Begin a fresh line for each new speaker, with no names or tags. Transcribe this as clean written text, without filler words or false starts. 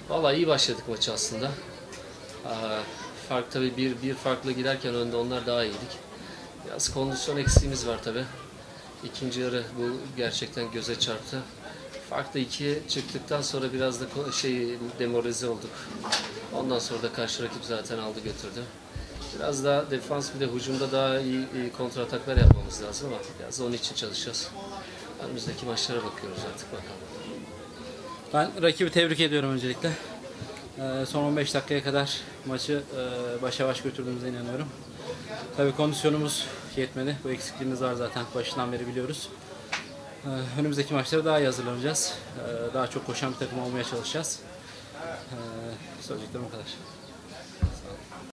Vallahi iyi başladık maçı aslında. Fark tabii bir farklı giderken önde onlar daha iyiydik. Biraz kondisyon eksiğimiz var tabii. İkinci yarı bu gerçekten göze çarptı. Fark da ikiye çıktıktan sonra biraz da demoralize olduk. Ondan sonra da karşı rakip zaten aldı götürdü. Biraz daha defans bir de hücumda daha iyi kontra ataklar yapmamız lazım ama biraz da onun için çalışacağız. Önümüzdeki maçlara bakıyoruz artık bakalım.
Ben rakibi tebrik ediyorum öncelikle. Son 15 dakikaya kadar maçı başa baş götürdüğümüze inanıyorum. Tabii kondisyonumuz yetmedi. Bu eksikliğimiz var zaten başından beri biliyoruz. Önümüzdeki maçlara daha iyi hazırlanacağız. Daha çok koşan bir takım olmaya çalışacağız. Söyleyeceklerim o kadar.